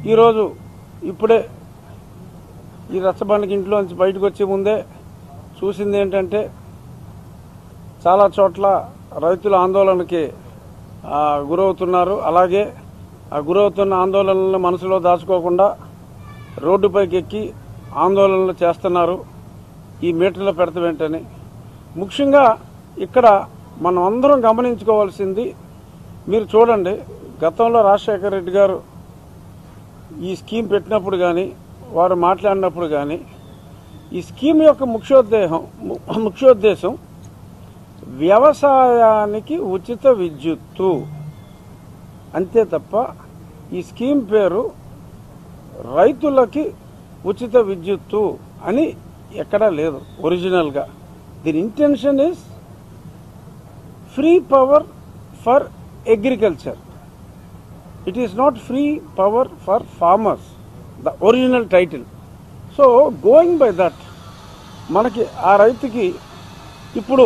ఈరోజు ఇప్పుడే ఈ రచ్చబండకి ఇంట్లోంచి బయటకు వచ్చే ముందే చూసింది ఏంటంటే చాలా చోట్ల రైతుల ఆందోళనకి గురవుతున్నారు. అలాగే ఆ గురవుతున్న ఆందోళనలను మనసులో దాచుకోకుండా రోడ్డుపైకి ఎక్కి ఆందోళనలు చేస్తున్నారు. ఈ మీటర్ల పెడతమేంటని ముఖ్యంగా ఇక్కడ మనం అందరం గమనించుకోవాల్సింది, మీరు చూడండి, గతంలో రాజశేఖర రెడ్డి గారు ఈ స్కీమ్ పెట్టినప్పుడు కానీ వారు మాట్లాడినప్పుడు కానీ ఈ స్కీమ్ యొక్క ముఖ్యోద్దేశం వ్యవసాయానికి ఉచిత విద్యుత్తు అంతే తప్ప ఈ స్కీమ్ పేరు రైతులకి ఉచిత విద్యుత్తు అని ఎక్కడా లేదు. ఒరిజినల్గా దీని intention is free power for agriculture. It is not free power for farmers, the original title. So going by that మనకి ఆ రైతుకి ఇప్పుడు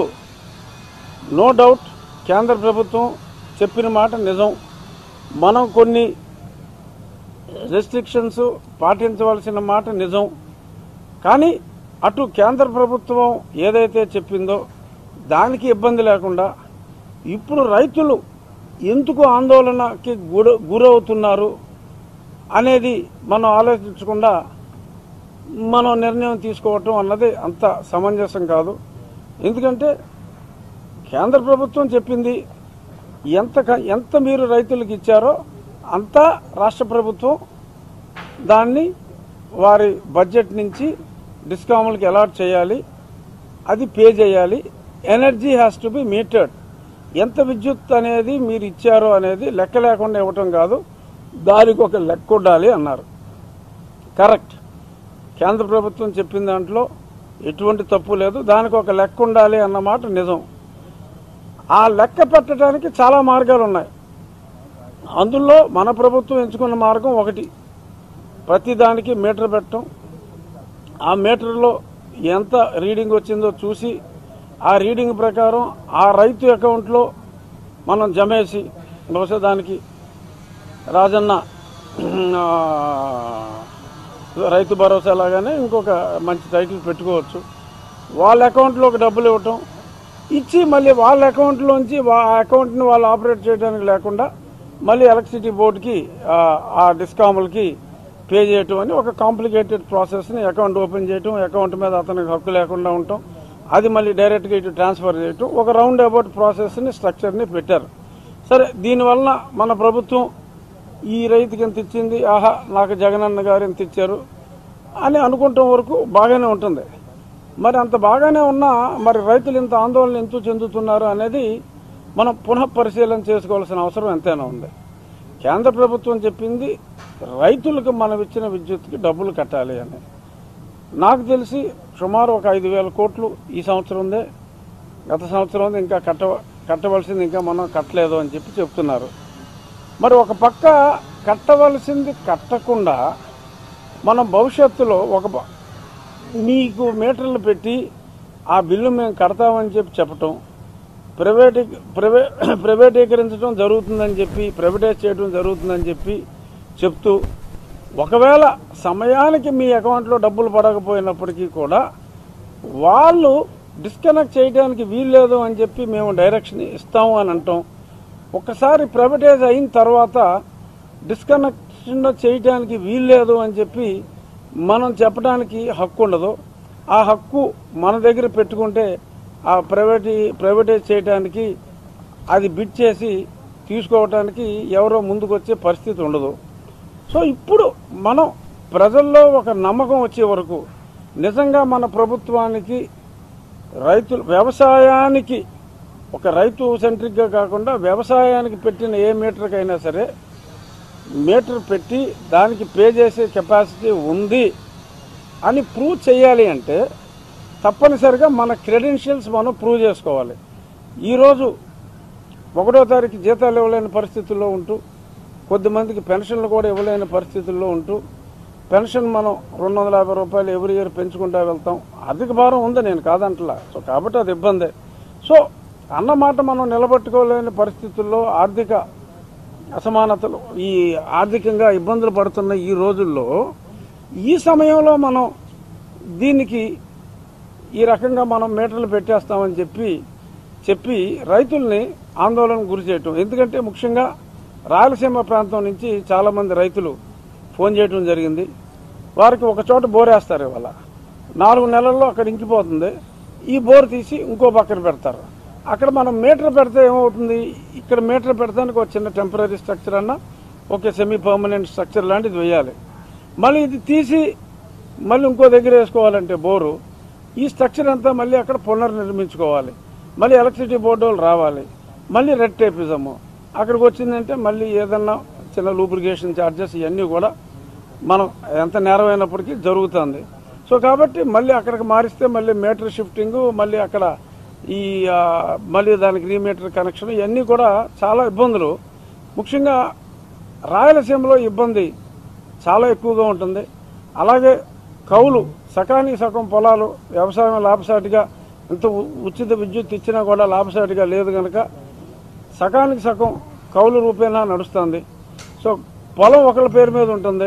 నో డౌట్ కేంద్ర ప్రభుత్వం చెప్పిన మాట నిజం. మనం కొన్ని రెస్ట్రిక్షన్స్ పాటించవలసిన మాట నిజం. కానీ అటు కేంద్ర ప్రభుత్వం ఏదైతే చెప్పిందో దానికి ఇబ్బంది లేకుండా ఇప్పుడు రైతులు ఎందుకు ఆందోళనకి గురవుతున్నారు అనేది మనం ఆలోచించకుండా మనం నిర్ణయం తీసుకోవటం అన్నది అంత సమంజసం కాదు. ఎందుకంటే కేంద్ర ప్రభుత్వం చెప్పింది ఎంత మీరు రైతులకు ఇచ్చారో అంత రాష్ట్ర ప్రభుత్వం దాన్ని వారి బడ్జెట్ నుంచి డిస్కామ్లకి అలాట్ చేయాలి, అది పే చేయాలి. Energy has to be metered. ఎంత విద్యుత్ అనేది మీరు ఇచ్చారో అనేది లెక్క లేకుండా ఇవ్వటం కాదు, దానికి ఒక లెక్క ఉండాలి అన్నారు. కరెక్ట్, కేంద్ర ప్రభుత్వం చెప్పిన దాంట్లో ఎటువంటి తప్పు లేదు. దానికి ఒక లెక్క ఉండాలి అన్నమాట నిజం. ఆ లెక్క పెట్టడానికి చాలా మార్గాలు ఉన్నాయి. అందులో మన ప్రభుత్వం ఎంచుకున్న మార్గం ఒకటి, ప్రతి దానికి మీటర్ పెట్టడం. ఆ మీటర్లో ఎంత రీడింగ్ వచ్చిందో చూసి ఆ రీడింగ్ ప్రకారం ఆ రైతు అకౌంట్లో మనం జమేసి, బహుశా దానికి రాజన్న రైతు భరోసా లాగానే ఇంకొక మంచి టైటిల్ పెట్టుకోవచ్చు. వాళ్ళ అకౌంట్లోకి డబ్బులు ఇవ్వటం, ఇచ్చి మళ్ళీ వాళ్ళ అకౌంట్లోంచి ఆ అకౌంట్ని వాళ్ళు ఆపరేట్ చేయడానికి లేకుండా మళ్ళీ ఎలక్ట్రిసిటీ బోర్డుకి ఆ డిస్కాములకి పే చేయటం అని ఒక కాంప్లికేటెడ్ ప్రాసెస్ని అకౌంట్ ఓపెన్ చేయటం, అకౌంట్ మీద అతనికి హక్కు లేకుండా ఉండటం, అది మళ్ళీ డైరెక్ట్గా ఇటు ట్రాన్స్ఫర్ చేయటం, ఒక రౌండ్ అబౌట్ ప్రాసెస్ని స్ట్రక్చర్ని పెట్టారు. సరే, దీనివల్ల మన ప్రభుత్వం ఈ రైతుకి ఎంత ఇచ్చింది, ఆహా నాకు జగనన్న గారు ఎంత ఇచ్చారు అని అనుకుంటాం వరకు బాగానే ఉంటుంది. మరి అంత బాగానే ఉన్నా మరి రైతులు ఇంత ఆందోళన ఎందుకు చెందుతున్నారు అనేది మనం పునః పరిశీలన చేసుకోవాల్సిన అవసరం ఎంతైనా ఉంది. కేంద్ర ప్రభుత్వం చెప్పింది రైతులకు మనం ఇచ్చిన విద్యుత్కి డబ్బులు కట్టాలి అని. నాకు తెలిసి సుమారు ఒక 5,000 కోట్లు ఈ సంవత్సరం ఉందే, గత సంవత్సరం ఉంది, ఇంకా కట్టవలసింది ఇంకా మనం కట్టలేదు అని చెప్పి చెప్తున్నారు. మరి ఒక పక్క కట్టవలసింది కట్టకుండా మనం భవిష్యత్తులో మీకు మీటర్లు పెట్టి ఆ బిల్లు మేము కడతామని చెప్పటం, ప్రైవేటీకరించడం జరుగుతుందని చెప్పి, ప్రైవేటైజ్ చేయడం జరుగుతుందని చెప్పి చెప్తూ, ఒకవేళ సమయానికి మీ అకౌంట్లో డబ్బులు పడకపోయినప్పటికీ కూడా వాళ్ళు డిస్కనెక్ట్ చేయడానికి వీల్లేదు అని చెప్పి మేము డైరెక్షన్ ఇస్తాము అని అంటాం. ఒకసారి ప్రైవేటైజ్ అయిన తర్వాత డిస్కనెక్షన్ చేయడానికి వీల్లేదు అని చెప్పి మనం చెప్పడానికి హక్కు ఉండదు. ఆ హక్కు మన దగ్గర పెట్టుకుంటే ఆ ప్రైవేటైజ్ చేయడానికి అది బిడ్ చేసి తీసుకోవడానికి ఎవరో ముందుకు వచ్చే పరిస్థితి ఉండదు. సో ఇప్పుడు మనం ప్రజల్లో ఒక నమ్మకం వచ్చే వరకు నిజంగా మన ప్రభుత్వానికి వ్యవసాయానికి ఒక రైతు సెంట్రిక్గా కాకుండా వ్యవసాయానికి పెట్టిన ఏ మీటర్కైనా సరే మీటర్ పెట్టి దానికి పే చేసే కెపాసిటీ ఉంది అని ప్రూవ్ చేయాలి అంటే తప్పనిసరిగా మన క్రెడెన్షియల్స్ మనం ప్రూవ్ చేసుకోవాలి. ఈరోజు 1వ తారీఖు జీతాలు ఇవ్వలేని పరిస్థితుల్లో ఉంటూ, కొద్దిమందికి పెన్షన్లు కూడా ఇవ్వలేని పరిస్థితుల్లో ఉంటూ, పెన్షన్ మనం 250 రూపాయలు ఎవ్రీ ఇయర్ పెంచుకుంటూ వెళ్తాం. అధిక భారం ఉంది, నేను కాదంటలా. సో కాబట్టి అది ఇబ్బందే. సో అన్నమాట మనం నిలబెట్టుకోలేని పరిస్థితుల్లో, ఆర్థిక అసమానతలు, ఈ ఆర్థికంగా ఇబ్బందులు పడుతున్న ఈ రోజుల్లో ఈ సమయంలో మనం దీనికి ఈ రకంగా మనం మీటర్లు పెట్టేస్తామని చెప్పి రైతుల్ని ఆందోళనకు గురి చేయటం. ఎందుకంటే ముఖ్యంగా రాయలసీమ ప్రాంతం నుంచి చాలామంది రైతులు ఫోన్ చేయడం జరిగింది. వారికి ఒక చోట బోరేస్తారు, ఇవాళ 4 నెలల్లో అక్కడ ఇంకిపోతుంది. ఈ బోర్ తీసి ఇంకో పక్కన పెడతారు. అక్కడ మనం మీటర్ పెడితే ఏమవుతుంది, ఇక్కడ మీటర్ పెడతానికి ఒక చిన్న టెంపరీ స్ట్రక్చర్ అన్నా ఒక సెమీ పర్మనెంట్ స్ట్రక్చర్ లాంటిది వేయాలి. మళ్ళీ ఇది తీసి మళ్ళీ ఇంకో దగ్గర వేసుకోవాలంటే బోరు, ఈ స్ట్రక్చర్ అంతా మళ్ళీ అక్కడ పునర్నిర్మించుకోవాలి. మళ్ళీ ఎలక్ట్రిసిటీ బోర్డు వాళ్ళు రావాలి. మళ్ళీ రెడ్ టేపిజము అక్కడికి వచ్చిందంటే మళ్ళీ ఏదన్నా చిన్న లూబ్రికేషన్ ఛార్జెస్ ఇవన్నీ కూడా మనం ఎంత నేరమైనప్పటికీ జరుగుతుంది. సో కాబట్టి మళ్ళీ అక్కడికి మారిస్తే మళ్ళీ మీటర్ షిఫ్టింగ్, మళ్ళీ అక్కడ మళ్ళీ దానికి రీమీటర్ కనెక్షన్, ఇవన్నీ కూడా చాలా ఇబ్బందులు. ముఖ్యంగా రాయలసీమలో ఇబ్బంది చాలా ఎక్కువగా ఉంటుంది. అలాగే కౌలు సకానికి సగం పొలాలు వ్యవసాయం లాభసాటిగా ఎంత ఉచిత విద్యుత్ ఇచ్చినా కూడా లాభసాటిగా లేదు కనుక సకానికి సగం కౌలు రూపేణా నడుస్తుంది. సో పొలం ఒకళ్ళ పేరు మీద ఉంటుంది,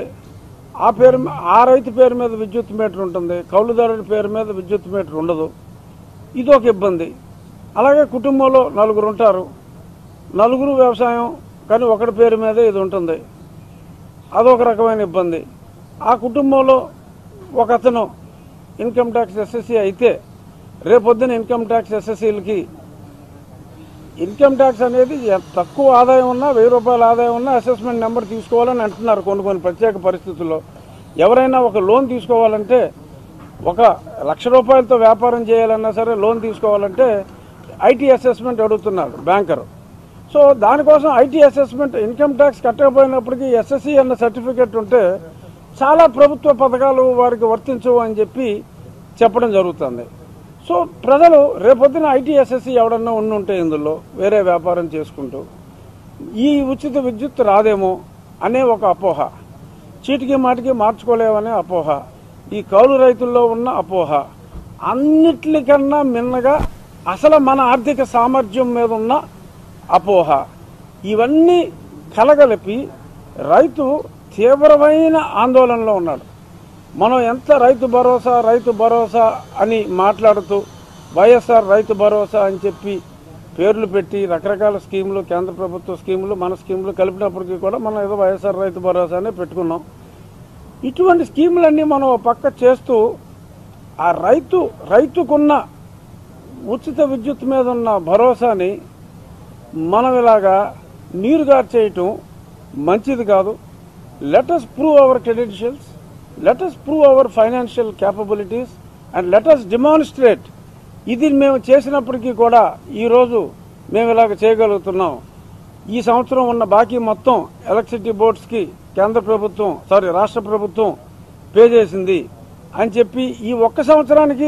ఆ రైతు పేరు మీద విద్యుత్ మీటర్ ఉంటుంది, కౌలుదారుడి పేరు మీద విద్యుత్ మీటర్ ఉండదు. ఇదొక ఇబ్బంది. అలాగే కుటుంబంలో 4 ఉంటారు, 4 వ్యవసాయం కానీ ఒకటి పేరు మీదే ఇది ఉంటుంది, అదొక రకమైన ఇబ్బంది. ఆ కుటుంబంలో ఒక అతను ఇన్కమ్ ట్యాక్స్ ఎస్ఎస్సీ అయితే రేపొద్దున ఇన్కమ్ ట్యాక్స్ ఎస్ఎస్సీలకి ఇన్కమ్ ట్యాక్స్ అనేది తక్కువ ఆదాయం ఉన్నా 1000 రూపాయల ఆదాయం ఉన్నా అసెస్మెంట్ నెంబర్ తీసుకోవాలని అంటున్నారు. కొన్ని ప్రత్యేక పరిస్థితుల్లో ఎవరైనా ఒక లోన్ తీసుకోవాలంటే, 1,00,000 రూపాయలతో వ్యాపారం చేయాలన్నా సరే లోన్ తీసుకోవాలంటే ఐటీ అసెస్మెంట్ అడుగుతున్నాడు బ్యాంకరు. సో దానికోసం ఐటీ అసెస్మెంట్ ఇన్కమ్ ట్యాక్స్ కట్టకపోయినప్పటికీ ఎస్ఎస్సీ అన్న సర్టిఫికెట్ ఉంటే చాలా ప్రభుత్వ పథకాలు వారికి వర్తించవు అని చెప్పడం జరుగుతుంది. సో ప్రజలు రేపొద్దున ఐటీ ఎస్ఎస్సీ ఎవడన్నా ఉంటే ఇందులో వేరే వ్యాపారం చేసుకుంటూ ఈ ఉచిత విద్యుత్ రాదేమో అనే ఒక అపోహ, చీటికి మాటికి మార్చుకోలేమనే అపోహ, ఈ కౌలు రైతుల్లో ఉన్న అపోహ, అన్నిటికన్నా మిన్నగా అసలు మన ఆర్థిక సామర్థ్యం మీద ఉన్న అపోహ, ఇవన్నీ కలగలిపి రైతు తీవ్రమైన ఆందోళనలో ఉన్నాడు. మనం ఎంత రైతు భరోసా అని మాట్లాడుతూ వైఎస్ఆర్ రైతు భరోసా అని చెప్పి పేర్లు పెట్టి రకరకాల స్కీములు, కేంద్ర ప్రభుత్వ స్కీములు, మన స్కీములు కలిపినప్పటికీ కూడా మనం ఏదో వైఎస్ఆర్ రైతు భరోసానే పెట్టుకున్నాం. ఇటువంటి స్కీములన్నీ మనం పక్క చేస్తూ ఆ రైతుకున్న ఉచిత విద్యుత్ మీద ఉన్న భరోసాని మనం ఇలాగా నీరుగార్చేయటం మంచిది కాదు. Let us prove our credentials, let us prove our financial capabilities and let us demonstrate. ఇది మేము చేసినప్పటికీ కూడా ఈరోజు మేము ఇలాగ చేయగలుగుతున్నాం. ఈ సంవత్సరం ఉన్న బాకీ మొత్తం ఎలక్ట్రిసిటీ బోర్డ్స్కి రాష్ట్ర ప్రభుత్వం పే చేసింది అని చెప్పి ఈ ఒక్క సంవత్సరానికి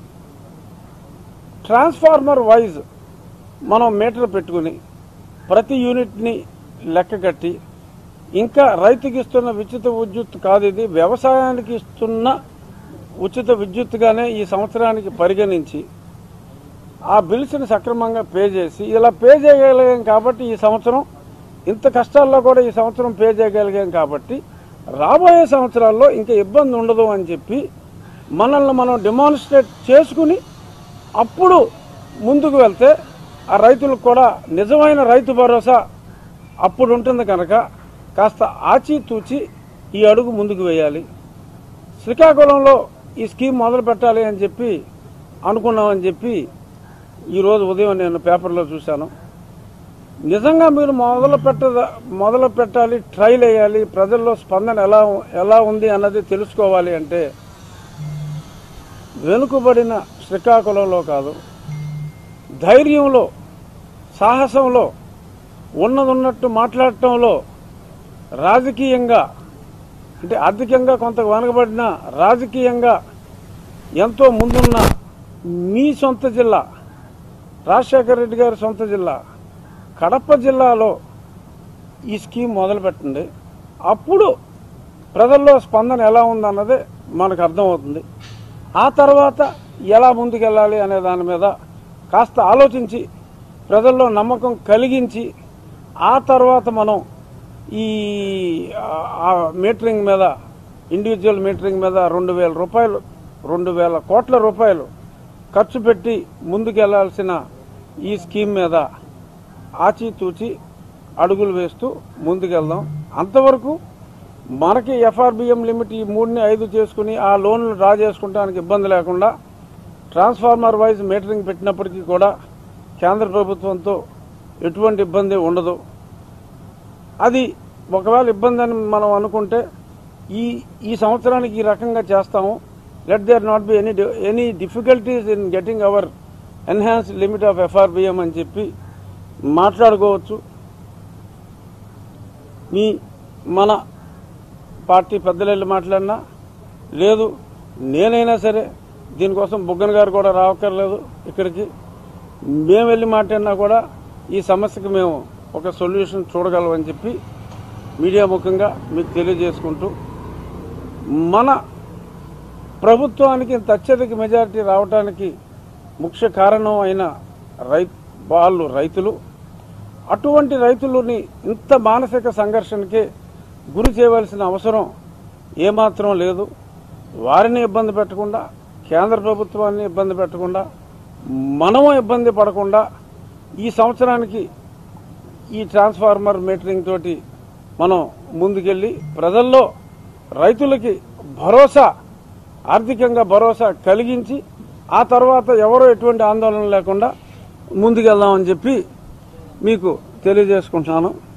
ట్రాన్స్ఫార్మర్ వైజ్ మనం మీటర్ పెట్టుకుని ప్రతి యూనిట్ని లెక్క కట్టి, ఇంకా రైతుకి ఇస్తున్న ఉచిత విద్యుత్ కాదు, ఇది వ్యవసాయానికి ఇస్తున్న ఉచిత విద్యుత్గానే ఈ సంవత్సరానికి పరిగణించి ఆ బిల్స్ని సక్రమంగా పే చేసి ఇలా పే చేయగలిగాం కాబట్టి ఈ సంవత్సరం ఇంత కష్టాల్లో కూడా ఈ సంవత్సరం పే చేయగలిగాం కాబట్టి రాబోయే సంవత్సరాల్లో ఇంకా ఇబ్బంది ఉండదు అని చెప్పి మనల్ని మనం డెమాన్స్ట్రేట్ చేసుకుని అప్పుడు ముందుకు వెళ్తే ఆ రైతులకు కూడా నిజమైన రైతు భరోసా అప్పుడు ఉంటుంది కనుక కాస్త ఆచితూచి ఈ అడుగు ముందుకు వేయాలి. శ్రీకాకుళంలో ఈ స్కీమ్ మొదలు పెట్టాలి అని చెప్పి అనుకున్నామని చెప్పి ఈరోజు ఉదయం నేను పేపర్లో చూశాను. నిజంగా మీరు మొదలు పెట్టాలి, ట్రైల్ వేయాలి, ప్రజల్లో స్పందన ఎలా ఉంది అన్నది తెలుసుకోవాలి అంటే వెనుకబడిన శ్రీకాకుళంలో కాదు, ధైర్యంలో, సాహసంలో, ఉన్నదన్నట్టు మాట్లాడటంలో, రాజకీయంగా అంటే ఆర్థికంగా కొంత వెనుకబడిన రాజకీయంగా ఎంతో ముందున్న మీ సొంత జిల్లా, రాజశేఖర రెడ్డి గారి సొంత జిల్లా కడప జిల్లాలో ఈ స్కీమ్ మొదలుపెట్టండి. అప్పుడు ప్రజల్లో స్పందన ఎలా ఉందన్నదే మనకు అర్థమవుతుంది. ఆ తర్వాత ఎలా ముందుకెళ్ళాలి అనే దాని మీద కాస్త ఆలోచించి ప్రజల్లో నమ్మకం కలిగించి ఆ తర్వాత మనం ఈ మీటరింగ్ మీద ఇండివిజువల్ మీటరింగ్ మీద 2,000 కోట్ల రూపాయలు ఖర్చు పెట్టి ముందుకెళ్లాల్సిన ఈ స్కీమ్ మీద ఆచితూచి అడుగులు వేస్తూ ముందుకెళ్దాం. అంతవరకు మనకి ఎఫ్ఆర్బిఎం లిమిట్ ఈ 3ని 5 చేసుకుని ఆ లోన్లు డ్రా చేసుకోవడానికి ఇబ్బంది లేకుండా ట్రాన్స్ఫార్మర్ వైజ్ మీటరింగ్ పెట్టినప్పటికీ కూడా కేంద్ర ప్రభుత్వంతో ఎటువంటి ఇబ్బంది ఉండదు. అది ఒకవేళ ఇబ్బంది అని మనం అనుకుంటే ఈ సంవత్సరానికి ఈ రకంగా చేస్తాము. Let there not be any difficulties in getting our enhanced limit of FRBM అని చెప్పి మాట్లాడుకోవచ్చు. మన పార్టీ పెద్దలు మాట్లాడినా లేదు, నేనైనా సరే దీనికోసం బుగ్గన గారు కూడా రావక్కర్లేదు ఇక్కడికి. మేము వెళ్ళి మాట్లాడినా కూడా ఈ సమస్యకు మేము ఒక సొల్యూషన్ చూడగలమని చెప్పి మీడియా ముఖంగా మీకు తెలియజేసుకుంటూ, మన ప్రభుత్వానికి ఇంత అత్యధిక మెజారిటీ రావడానికి ముఖ్య కారణం అయిన వాళ్ళు రైతులు. అటువంటి రైతులని ఇంత మానసిక సంఘర్షణకే గురి చేయవలసిన అవసరం ఏమాత్రం లేదు. వారిని ఇబ్బంది పెట్టకుండా, కేంద్ర ప్రభుత్వాన్ని ఇబ్బంది పెట్టకుండా, మనము ఇబ్బంది పడకుండా ఈ సంవత్సరానికి ఈ ట్రాన్స్ఫార్మర్ మీటరింగ్ తోటి మనం ముందుకెళ్లి ప్రజల్లో రైతులకి భరోసా, ఆర్థికంగా భరోసా కలిగించి ఆ తర్వాత ఎవరో ఎటువంటి ఆందోళన లేకుండా ముందుకెళ్దామని చెప్పి మీకు తెలియజేసుకుంటున్నాను.